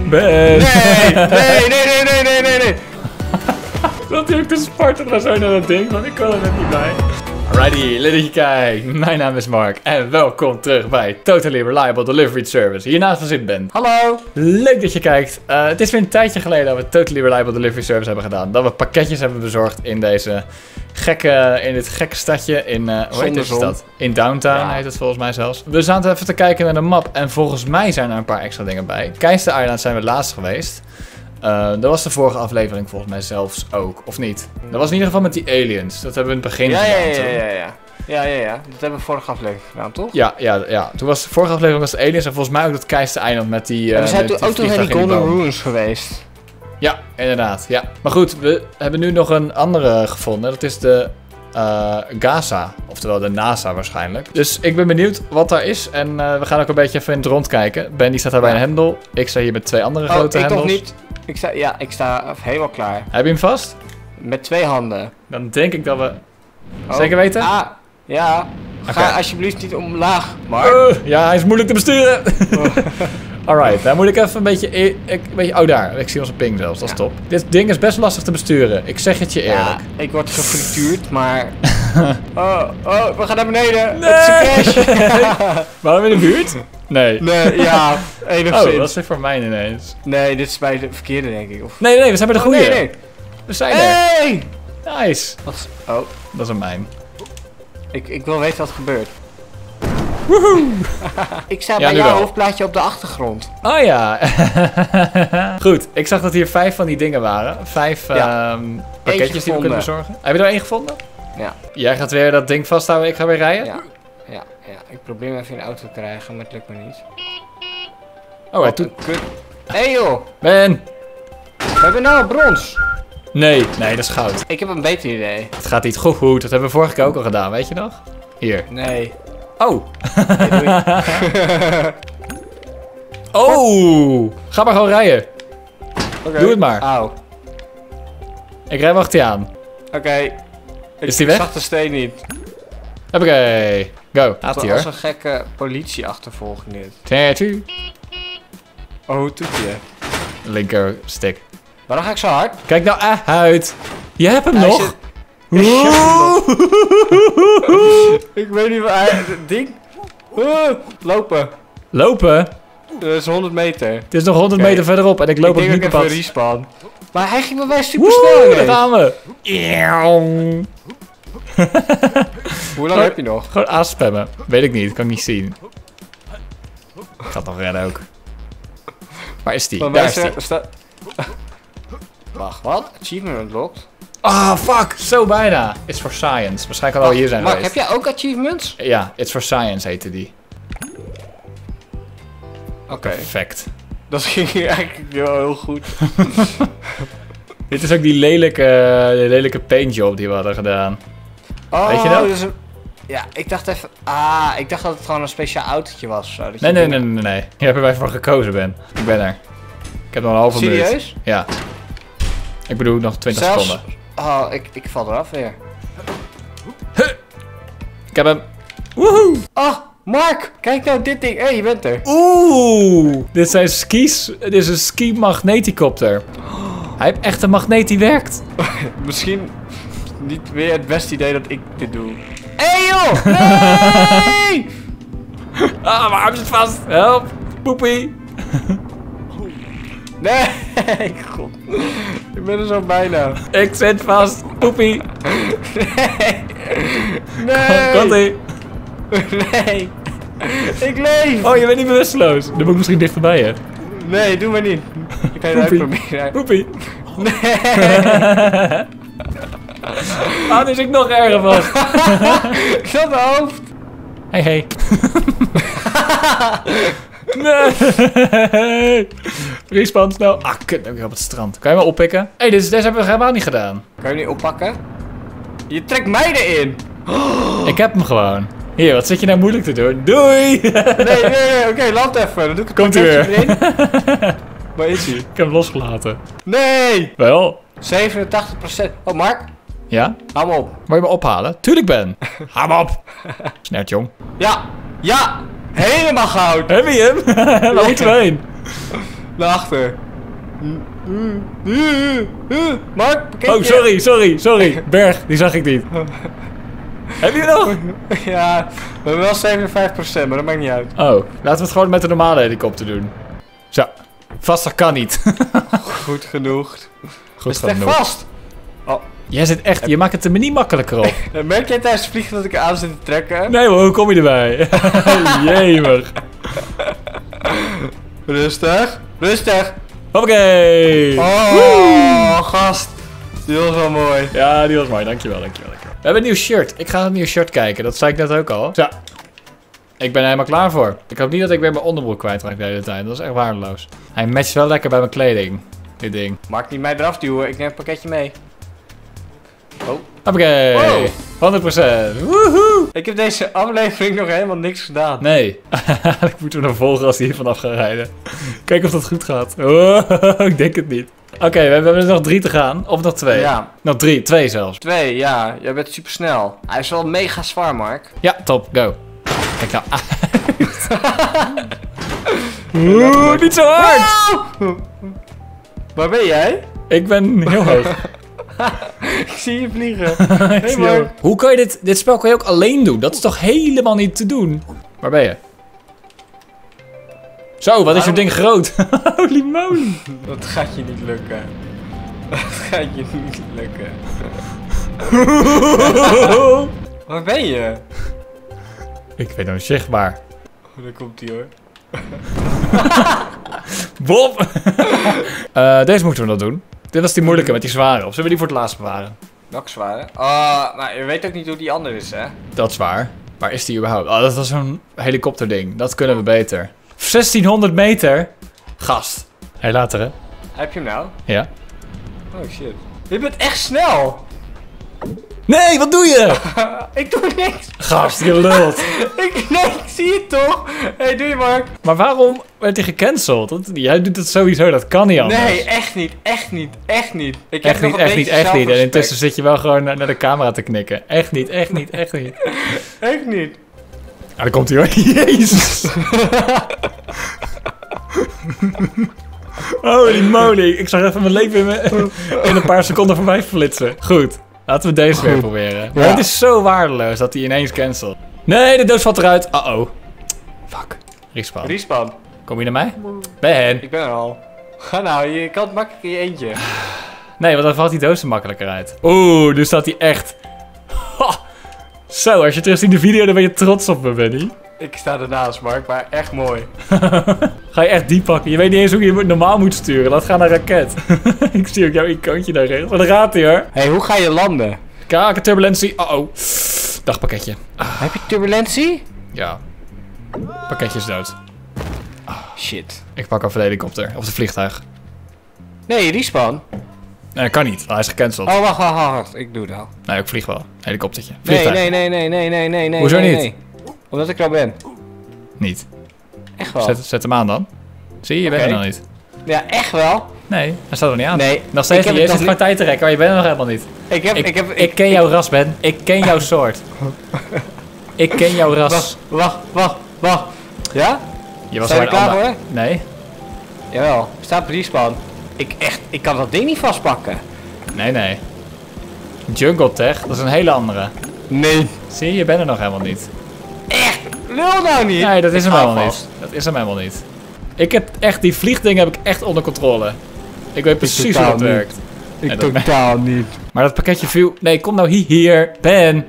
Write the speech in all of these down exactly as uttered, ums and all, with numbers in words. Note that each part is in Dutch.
Ben. Nee, nee, nee, nee, nee, nee, nee, nee. Natuurlijk te sparten naar zo naar dat ding, want ik kan er net niet bij. Alrighty, leuk dat je kijkt. Mijn naam is Mark en welkom terug bij Totally Reliable Delivery Service. Hiernaast van zit Ben. Hallo. Leuk dat je kijkt. Uh, het is weer een tijdje geleden dat we Totally Reliable Delivery Service hebben gedaan. Dat we pakketjes hebben bezorgd in deze gekke, in dit gekke stadje in, uh, hoe heet deze stad? In Downtown ja. heet het volgens mij zelfs. We zaten even te kijken naar de map en volgens mij zijn er een paar extra dingen bij. Keister Island zijn we laatst geweest. Uh, dat was de vorige aflevering volgens mij zelfs ook, of niet? Dat was in ieder geval met die aliens. Dat hebben we in het begin ja, gedaan. Ja, ja, ja, ja. Ja, ja, ja. Dat hebben we vorige aflevering gedaan, toch? Ja, ja, ja. Toen was de vorige aflevering was de aliens en volgens mij ook dat Keister Eiland met die... Uh, ja, we zijn toen ook toch in die Golden Ruins geweest. Ja, inderdaad. Ja. Maar goed, we hebben nu nog een andere gevonden. Dat is de uh, Gaza, oftewel de NASA waarschijnlijk. Dus ik ben benieuwd wat daar is en uh, we gaan ook een beetje even in het rond kijken. Ben die staat daar bij een hendel. Ik sta hier met twee andere oh, grote ik hendels. Nog niet. Ik sta, ja, ik sta helemaal klaar. Heb je hem vast? Met twee handen. Dan denk ik dat we... Oh. Zeker weten? Ah, ja. Ga Okay. alsjeblieft niet omlaag, Mark. Uh, ja, hij is moeilijk te besturen. Oh. Alright, dan moet ik even een beetje, ik, een beetje... Oh, daar. Ik zie onze ping zelfs. Dat is ja. top. Dit ding is best lastig te besturen. Ik zeg het je eerlijk. Ja, ik word gefrituurd, maar... oh, oh, we gaan naar beneden. Nee. Het is een crash. Waren we in de buurt? Nee. Nee, ja, enigszins. Oh, dat is weer voor mij ineens. Nee, dit is bij de verkeerde, denk ik. Of... Nee, nee, we zijn bij de goede. Oh, nee, nee. We zijn er. Hey! Nice. Wat? Oh. Dat is een mijn. Ik, ik wil weten wat er gebeurt. Woehoe! Ik sta ja, bij jouw wel. hoofdplaatje op de achtergrond. Oh ja. Goed, ik zag dat hier vijf van die dingen waren. Vijf ja. um, pakketjes die we kunnen bezorgen. Heb je er één gevonden? Ja. Jij gaat weer dat ding vasthouden, ik ga weer rijden? Ja. Ja, ja. Ik probeer hem even in de auto te krijgen, maar het lukt me niet. Oh, hij doet... Hé hey, joh! Ben! We hebben nou brons. Nee, nee, dat is goud. Ik heb een beter idee. Het gaat niet goed, goed. Dat hebben we vorige keer ook al gedaan, weet je nog? Hier. Nee. Oh! Nee, oh! Ga maar gewoon rijden. Okay. Doe het maar. Auw. Ik rij achter je aan. Oké. Okay. Is die weg? Ik zag de steen niet. Oké. Go. Gaat hij hoor. Dat is een gekke politieachtervolging dit. Tattoo. Oh, hoe doet je? Linker stick. Waarom ga ik zo hard? Kijk nou uit. Je hebt hem hij nog. Zit... ik weet niet waar hij... Het ding... Uh, lopen. Lopen? Dat is honderd meter. Het is nog honderd okay. meter verderop en ik loop ik ook niet op pad. Ik respawn. Maar hij ging bij mij super snel ineens. Daar gaan we. Hoe lang heb je nog? Gewoon aanspammen. Weet ik niet, kan ik niet zien. Ik ga het nog redden ook. Waar is die? Daar is die. Sta... Wacht, wat? Achievement unlocked? Ah, oh, fuck! Zo bijna. It's for science. Waarschijnlijk al hier zijn Mark, geweest. heb jij ook achievements? Ja, It's for science heette die. Oké. Okay. Perfect. Dat ging eigenlijk heel, heel goed. Dit is ook die lelijke, die lelijke paintjob die we hadden gedaan. Oh, weet je dat? Dus een... Ja, ik dacht even... Ah, ik dacht dat het gewoon een speciaal autootje was. Zo, dat nee, nee, dingen... nee, nee, nee. Je hebt er wij voor gekozen, Ben. Ik ben er. Ik heb nog een halve minuut. Serieus? Ja. Ik bedoel, nog twintig Zelfs... seconden. Oh, ik, ik val eraf weer. Huh. Ik heb hem. Woehoe! Oh, Mark! Kijk nou dit ding. Hé, hey, je bent er. Oeh! Dit zijn skis. Dit is een ski-magneticopter. Hij heeft echt een magneet die werkt. Misschien niet weer het beste idee dat ik dit doe. Hé hey, joh! Nee! Ah, mijn arm zit vast. Help! Poepie! Nee! God. Ik ben er zo bijna. Ik zit vast. Poepie! Nee! Nee! Komt-ie! Nee! Ik leef! Oh, je bent niet bewusteloos. Dan moet ik misschien dichterbij je. Nee, doe maar niet. Ik ga je uitproberen. Poepie! Nee! Ah, nu zit ik nog erger vast. Ik zat mijn hoofd. Hey, hey. Nee! Respawn snel. Ah, kut, dan ben ik op het strand. Kan je me oppikken? Hé, hey, deze, deze hebben we helemaal niet gedaan. Kan je niet oppakken? Je trekt mij erin! Ik heb hem gewoon. Hier, wat zit je nou moeilijk te doen? Doei! Nee, nee, nee, oké, okay, land even. Dan doe ik het Komt hij weer. Erin. Waar is hij? Ik heb hem losgelaten. Nee! Wel? zevenentachtig procent. Oh, Mark? Ja? Hou me op. Wil je me ophalen? Tuurlijk, Ben. Hou me op. Snert, jong. Ja! Ja! Helemaal goud! Heb je hem? Waar moeten we heen? Naar achter. Mark, pakketje. Oh, sorry, sorry, sorry. Berg, die zag ik niet. Heb je nog? Ja, we hebben wel zevenenvijftig procent, maar dat maakt niet uit. Oh, laten we het gewoon met de normale helikopter doen. Zo. Vaster kan niet. Goed genoeg. Goed Is het echt genoeg. vast? Oh. Jij zit echt, je maakt het er me niet makkelijker op. Merk jij tijdens het vliegen dat ik aan zit te trekken? Nee hoor, hoe kom je erbij? Jemig. Rustig. Rustig. Hoppakee. Oh, gast. Die was wel mooi. Ja, die was mooi. Dankjewel, dankjewel, dankjewel. We hebben een nieuw shirt. Ik ga een nieuw shirt kijken. Dat zei ik net ook al. Zo. Ik ben er helemaal klaar voor. Ik hoop niet dat ik weer mijn onderbroek kwijtraak de hele tijd. Dat is echt waardeloos. Hij matcht wel lekker bij mijn kleding. Dit ding. Mag niet mij eraf duwen. Ik neem een pakketje mee. Oh. Hoppakee. Wow. honderd procent. Woehoe. Ik heb deze aflevering nog helemaal niks gedaan. Nee. Ik moet hem nog volgen als hij hier vanaf gaat rijden. Kijk of dat goed gaat. Oh, ik denk het niet. Oké, okay, we hebben er nog drie te gaan. Of nog twee? Ja. Nog drie. Twee zelfs. Twee, ja. Jij bent super snel. Hij is wel mega zwaar, Mark. Ja, top. Go. Kijk nou uit. Oeh, niet zo hard. Oh! Waar ben jij? Ik ben heel hoog. Ik zie je vliegen. Ik Hey, zie Mark. jou. Hoe kan je dit... Dit spel kan je ook alleen doen. Dat is toch helemaal niet te doen? Waar ben je? Zo, wat is je ding groot. Holy moly. Dat gaat je niet lukken. Dat gaat je niet lukken. Waar ben je? Ik ben onzichtbaar. Oh, daar komt hij hoor. Bob. uh, deze moeten we nog doen. Dit was die moeilijke met die zware. Of zullen we die voor het laatst bewaren? Nog zwaar. Oh, maar je weet ook niet hoe die andere is, hè? Dat is waar. Waar is die überhaupt? Oh, dat was zo'n helikopterding. Dat kunnen we beter. zestienhonderd meter? Gast. Hé, hey, later hè? Heb je hem nou? Ja. Oh shit. Je bent echt snel! Nee, wat doe je? Ik doe niks! Gast, je lult. ik, nee, ik zie het toch? Hé, hey, doe je Mark. Maar waarom werd hij gecanceld? Want jij doet het sowieso, dat kan niet anders. Nee, echt niet, echt niet, echt niet. Ik echt heb niet, nog een echt niet, beetje echt niet. En zelfrespect. intussen zit je wel gewoon naar naar de camera te knikken. Echt niet, echt niet, echt niet. Echt niet. Ah, daar komt hij hoor. Jezus. Holy moly. Ik zag even mijn leven in, me, in een paar seconden voorbij flitsen. Goed. Laten we deze weer proberen. Maar Ja. het is zo waardeloos dat hij ineens cancelt. Nee, de doos valt eruit. Uh-oh. Fuck. Respawn. Respawn. Kom je naar mij? Ben. Ik ben er al. Ga nou, je kan het makkelijk in je eentje. Nee, want dan valt die doos er makkelijker uit. Oeh, nu staat hij echt. Ha. Zo, als je terug ziet in de video, dan ben je trots op me, Benny. Ik sta ernaast, Mark, maar echt mooi. Ga je echt die pakken? Je weet niet eens hoe je het normaal moet sturen. Laat gaan naar raket. Ik zie ook jouw icoontje daar rechts. Maar daar gaat hij hoor. Hé, hey, hoe ga je landen? Kaken, turbulentie. Uh-oh. Dag pakketje. Ah, Heb je turbulentie? ja. Pakketje is dood. Shit. Ik pak even de helikopter. Of de vliegtuig. Nee, respawn. Nee, dat kan niet. Hij is gecanceld. Oh, wacht, wacht, wacht. Ik doe het al. Nee, ik vlieg wel. Helikoptertje. Nee, Vliegtuig. nee, nee, nee, nee, nee, nee, nee. Hoezo nee, niet? nee. Omdat ik er al ben. Niet. Echt wel. Zet, zet hem aan dan. Zie je, je bent Oké. er nog niet. Ja, echt wel. Nee, hij staat er niet aan. Nee. Nog steeds ik heb niet. Je het zit nog gewoon tijd te rekken, maar je bent er nog helemaal niet. Ik heb, Ik, ik heb, ik ken jouw ras, Ben. Ik ken jouw soort. Ik ken jouw ras. Wacht, wacht, wacht, wacht. Ja? Je was Zijn we gewoon klaar ander- hoor? Nee, Jawel. Staat op respawn. Ik echt, ik kan dat ding niet vastpakken. nee, nee. Jungle Tech, dat is een hele andere. Nee. Zie je, je bent er nog helemaal niet. Echt? Lul nou niet. Nee, dat is Ik hem ga helemaal vast. niet. Dat is hem helemaal niet. Ik heb echt, die vliegdingen heb ik echt onder controle. Ik weet precies hoe totaal dat niet. werkt. Ik Nee, dat- totaal niet. Maar dat pakketje viel... Nee, kom nou hi- hier. Ben.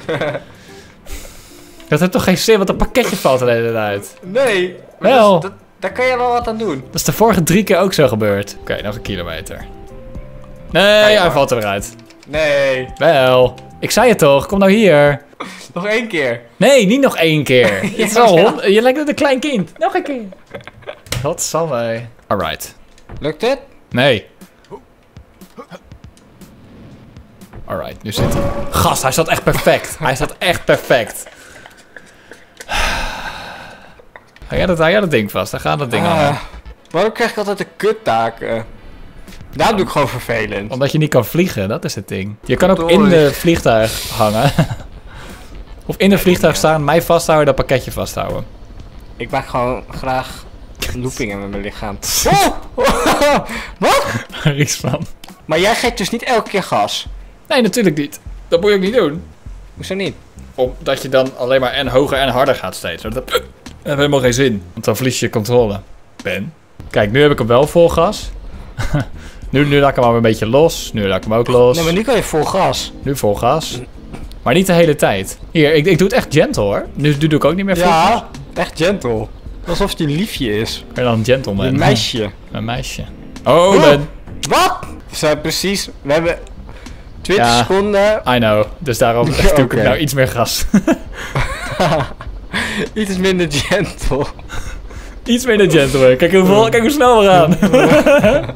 Dat heeft toch geen zin, want dat pakketje valt er hele tijd uit. Nee. maar Wel. Dat, dat, daar kan je wel wat aan doen. Dat is de vorige drie keer ook zo gebeurd. Oké, nog een kilometer. Nee, hij maar. valt eruit. Nee. Wel. Ik zei het toch, kom nou hier. Nog één keer. Nee, niet nog één keer. Het is Ja, al ja. hond- Je lijkt net een klein kind. Nog een keer. Wat zal wij. Alright. Lukt het? Nee. Alright, nu zit hij. Gast, hij staat echt perfect. Hij staat echt perfect. Hou jij dat, hou jij dat ding vast? Dan gaat dat ding Ah, aan. waarom krijg ik altijd de kuttaken? Daarom doe ik gewoon vervelend. Omdat je niet kan vliegen, dat is het ding. Je kan ook Doei. in de vliegtuig hangen. Of in de vliegtuig staan, mij vasthouden, dat pakketje vasthouden. Ik maak gewoon graag loopingen met mijn lichaam. Oh! Oh! Wat? Waar is van? Maar jij geeft dus niet elke keer gas? Nee, natuurlijk niet. Dat moet je ook niet doen. Hoezo niet? Omdat je dan alleen maar en hoger en harder gaat steeds. Dat, dat heeft helemaal geen zin. Want dan verlies je je controle. Ben. Kijk, nu heb ik hem wel vol gas. nu, nu laat ik hem maar een beetje los. Nu laat ik hem ook los. Nee, maar nu kan je vol gas. Nu vol gas. Maar niet de hele tijd. Hier, ik, ik doe het echt gentle hoor. Nu, nu doe ik ook niet meer vol gas. Ja, echt gentle. Alsof het je liefje is. Ben je dan een gentleman? Een meisje. Een meisje. Oh, oh, Ben. Wat? We zijn precies... We hebben... twintig Ja, seconden. I know. Dus daarom doe ik okay. nou iets meer gas. Iets minder gentle. Iets minder gentle. Kijk hoe, vol, kijk hoe snel we gaan. Oké,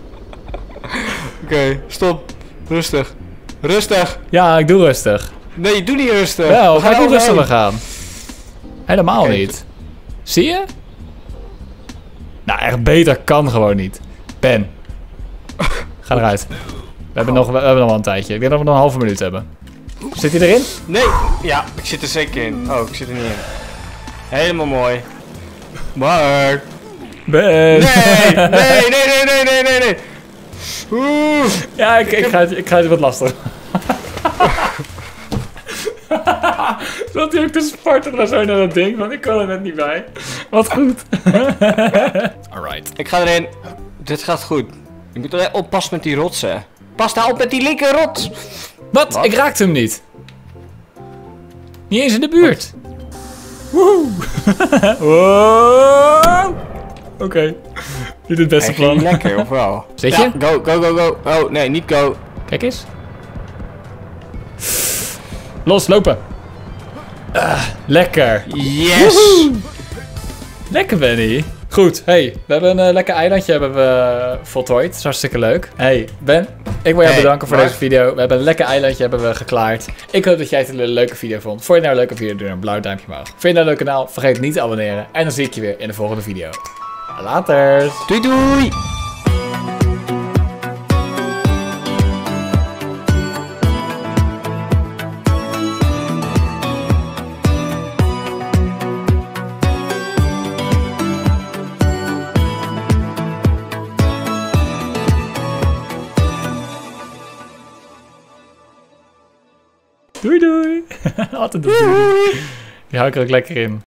okay, stop. Rustig. Rustig. Ja, ik doe rustig. Nee, doe niet rustig. Wel, we kijk hoe rustig we heen. gaan. Helemaal Okay. niet. Zie je? Nou, echt beter kan gewoon niet. Ben. Ga eruit. We hebben, nog, we hebben nog wel een tijdje. Ik denk dat we nog een halve minuut hebben. Zit hij erin? Nee. Ja, ik zit er zeker in. Oh, ik zit er niet in. Helemaal mooi. Mark. Ben. Nee, nee, nee, nee, nee, nee, nee, nee. Oeh. Ja, ik, ik, ga het, ik ga het wat lastig. Zat hij ook te sparten naar zo naar dat ding, want ik kon er net niet bij. Wat goed. Alright. Ik ga erin. Dit gaat goed. Je moet alleen oppassen met die rotsen. Pas nou op met die linker rots. Wat? Wat? Ik raakte hem niet. Niet eens in de buurt. Woehoe. Wow. Oké. Okay. Niet het beste Hij ging plan. lekker, of wel? Zit je? Ja, go, go, go, go. Oh, nee, niet go. Kijk eens. Loslopen. Ah, lekker. Yes. Woehoe. Lekker, Benny. Goed, hey, we hebben een uh, lekker eilandje hebben we uh, voltooid. Dat is hartstikke leuk. Hey, Ben, ik wil jou Hey, bedanken voor Mark. deze video. We hebben een lekker eilandje hebben we geklaard. Ik hoop dat jij het een leuke video vond. Vond je nou een leuke video, doe een blauw duimpje omhoog. Vind je nou een leuk kanaal, vergeet niet te abonneren. En dan zie ik je weer in de volgende video. Later. Doei, doei. Doei doei. Altijd doei. Die hou ik er ook lekker in.